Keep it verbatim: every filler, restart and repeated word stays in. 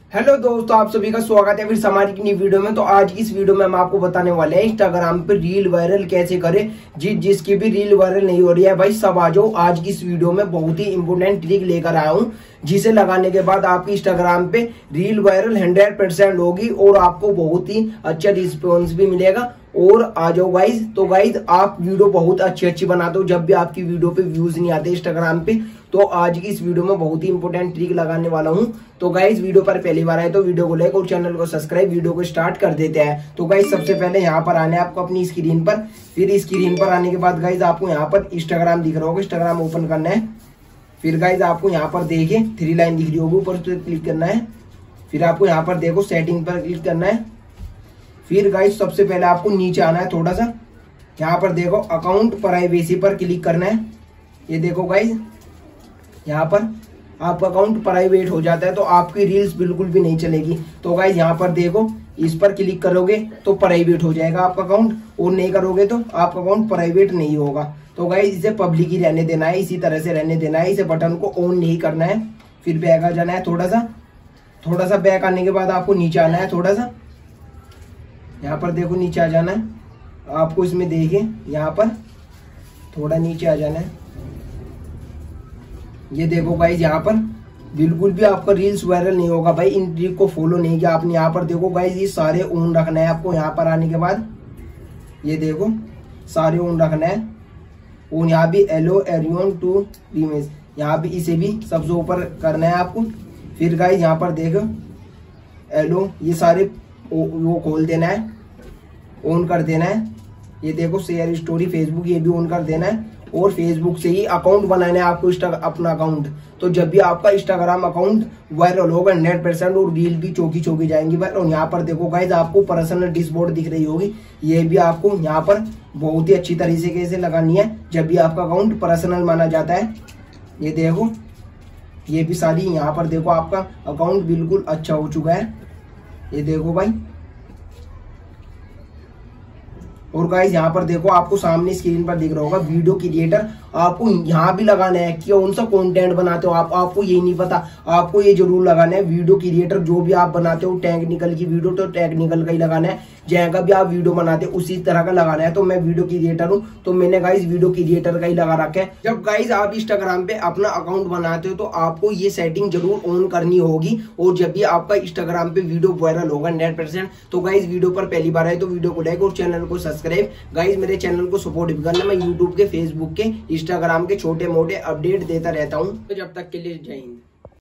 Hello दोस्तों, आप सभी का स्वागत है फिर हमारी की नई वीडियो में। तो आज की इस वीडियो में हम आपको बताने वाले हैं इंस्टाग्राम पे रील वायरल कैसे करें। जि, जिसकी भी रील वायरल नहीं हो रही है भाई, सब आ जाओ। आज की इस वीडियो में बहुत ही इंपोर्टेंट ट्रिक लेकर आया हूं, जिसे लगाने के बाद आपकी इंस्टाग्राम पे रील वायरल हंड्रेड परसेंट होगी और आपको बहुत ही अच्छा रिस्पॉन्स भी मिलेगा। और आ जाओ गाइज। तो गाइज, आप वीडियो बहुत अच्छी अच्छी बनाते हो, जब भी आपकी वीडियो पे व्यूज नहीं आते इंस्टाग्राम पे, तो आज की इस वीडियो में बहुत ही इंपोर्टेंट ट्रिक लगाने वाला हूं। तो गाइज, वीडियो पर पहली बार आए तो वीडियो को लाइक और चैनल को सब्सक्राइब, वीडियो को स्टार्ट कर देते हैं। तो गाइज, सबसे पहले यहाँ पर आने आपको अपनी स्क्रीन पर। फिर स्क्रीन पर आने के बाद गाइज आपको यहाँ पर इंस्टाग्राम दिख रहा होगा, इंस्टाग्राम ओपन करना है। फिर गाइज आपको यहाँ पर देखिए थ्री लाइन दिख रही होगी, ऊपर क्लिक करना है। फिर आपको यहाँ पर देखो सेटिंग पर क्लिक करना है। फिर गाइज सबसे पहले आपको नीचे आना है थोड़ा सा, यहाँ पर देखो अकाउंट प्राइवेसी पर क्लिक करना है। ये देखो गाइज, यहाँ पर आपका अकाउंट प्राइवेट हो जाता है तो आपकी रील्स बिल्कुल भी नहीं चलेगी। तो गाइज यहाँ पर देखो, इस पर क्लिक करोगे तो प्राइवेट हो जाएगा आपका अकाउंट, और नहीं करोगे तो आपका अकाउंट प्राइवेट नहीं होगा। तो गाइज इसे पब्लिक ही रहने देना है, इसी तरह से रहने देना है, इसे बटन को ऑन नहीं करना है। फिर बैक आ जाना है थोड़ा सा। थोड़ा सा बैक आने के बाद आपको नीचे आना है थोड़ा सा, यहाँ पर देखो नीचे आ जाना है आपको। इसमें देखिए यहाँ पर थोड़ा नीचे आ जाना है। ये देखो गाइज, यहाँ पर बिल्कुल भी आपका रील्स वायरल नहीं होगा भाई, इन ट्रिक को फॉलो नहीं किया आपने। यहाँ पर देखो गाइज, ये सारे ऑन रखना है आपको। यहाँ पर आने के बाद ये देखो सारे ऑन रखना है। और यहाँ भी एलो एरियन टू रीमेज, यहाँ भी इसे भी सबसे ऊपर करना है आपको। फिर गाइज यहाँ पर देखो एलो, ये सारे वो खोल देना है, ऑन कर देना है। ये देखो शेयर स्टोरी फेसबुक, ये भी ऑन कर देना है। और फेसबुक से ही अकाउंट बनाना है आपको, अपना अकाउंट। तो जब भी आपका इंस्टाग्राम अकाउंट वायरल होगा हंड्रेड परसेंट, और रील भी चौकी चौकी जाएंगी भाई। और यहाँ पर देखो गाइज आपको पर्सनल डैशबोर्ड दिख रही होगी, ये भी आपको यहाँ पर बहुत ही अच्छी तरीके से लगानी है जब भी आपका अकाउंट पर्सनल माना जाता है। ये देखो, ये भी सारी यहाँ पर देखो आपका अकाउंट बिल्कुल अच्छा हो चुका है। ये देखो भाई। और गाइस यहाँ पर देखो आपको सामने स्क्रीन पर दिख रहा होगा वीडियो क्रिएटर। आपको यहाँ भी लगाना है कि कौन सा कंटेंट बनाते हो आप, आपको ये नहीं पता, आपको ये जरूर लगाना है वीडियो क्रिएटर। जो भी आप बनाते हो टेक्निकल की वीडियो, तो टेक्निकल का ही लगाना है। जहाँ का भी आप वीडियो बनाते हो उसी तरह का लगाना है। तो मैं वीडियो क्रिएटर हूँ, तो मैंने गाइस वीडियो क्रिएटर का ही लगा रखा है। जब गाइस आप इंस्टाग्राम पे अपना अकाउंट बनाते हो तो आपको ये सेटिंग जरूर ऑन करनी होगी। और जब भी आपका इंस्टाग्राम पे वीडियो वायरल होगा हंड्रेड परसेंट, तो गाइस वीडियो पर पहली बार आए तो वीडियो को लाइक और चैनल को सब्सक्राइब। गाइस मेरे चैनल को सपोर्ट भी करना, मैं यूट्यूब के, फेसबुक के, इंस्टाग्राम के छोटे मोटे अपडेट देता रहता हूँ। तो जब तक के लिए जय हिंद।